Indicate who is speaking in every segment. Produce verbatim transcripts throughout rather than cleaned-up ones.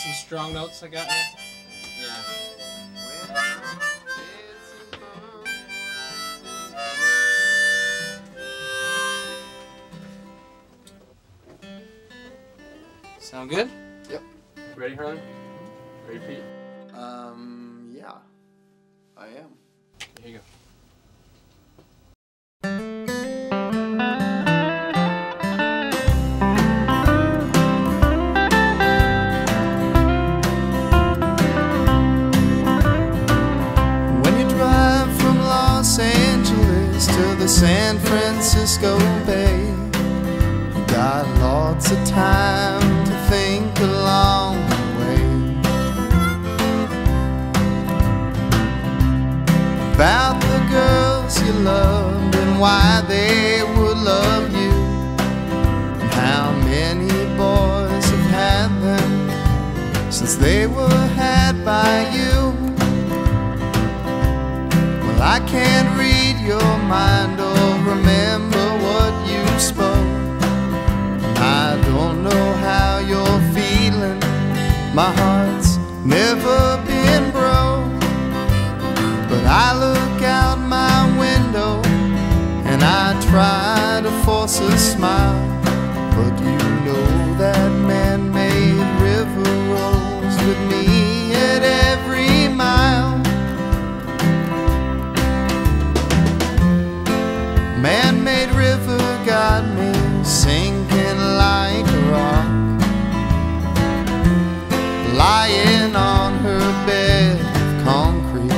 Speaker 1: some strong notes I got here? Yeah. Sound good?
Speaker 2: Yep.
Speaker 1: Ready, Harlan? Ready, Pete?
Speaker 2: Um, yeah. I am.
Speaker 1: Here you go.
Speaker 2: To the San Francisco Bay, got lots of time to think along the way about the girls you loved and why they would love you, and how many boys have had them since they were had by you. Well, I can't read your mind or remember what you spoke. I don't know how you're feeling. My heart's never been broke. But I look out my window and I try to force a smile. But you know that man-made river rolls with me at every mile. Man-made river got me sinking like a rock, lying on her bed of concrete.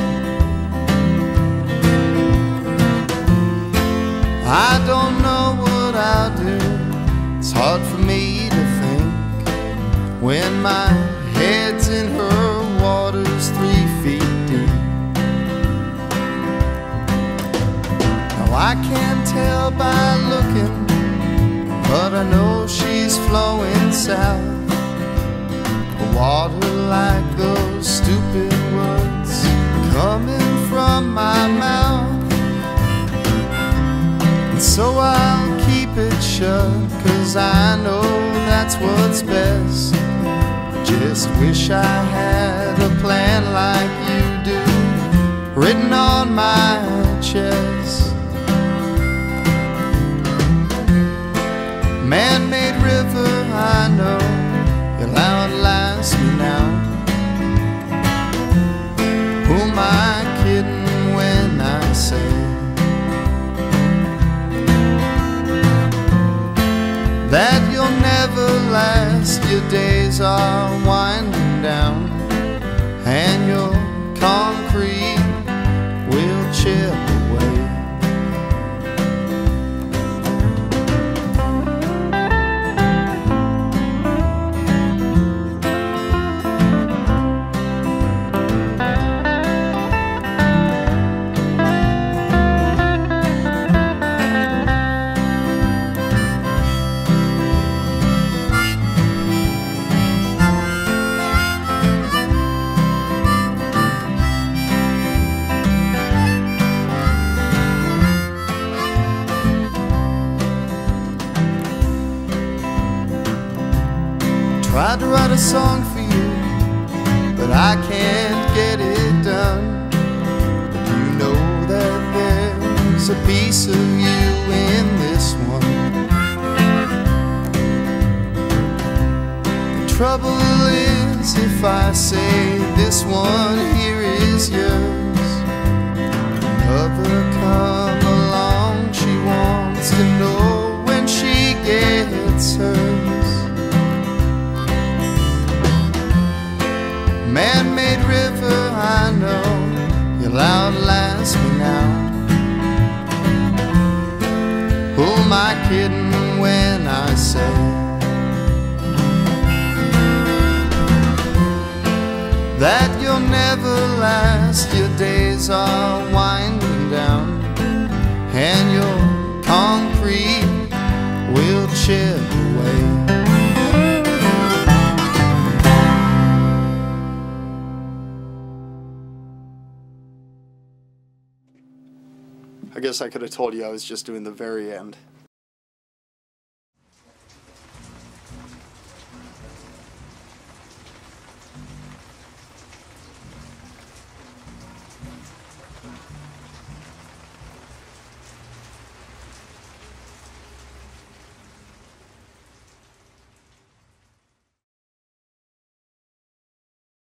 Speaker 2: I don't know what I'll do. It's hard for me to think when my head's in her waters three feet deep. I can't tell by looking, but I know she's flowing south. Water like those stupid words coming from my mouth. And so I'll keep it shut, 'cause I know that's what's best. I just wish I had a plan like you do, written on my chest. Man-made river, I know you'll outlast me now. Who am I kidding when I say that you'll never last? Your days are winding down, and your concrete will chip away. Tried to write a song for you, but I can't get it done. But you know that there's a piece of you in this one. The trouble is, if I say this one here is yours, another come along, she wants to know when she gets hers. Man-made river, I know you'll outlast me now. Who am I kidding when I say that you'll never last? Your days are winding down, and your concrete will chip away. I guess I could have told you I was just doing the very end.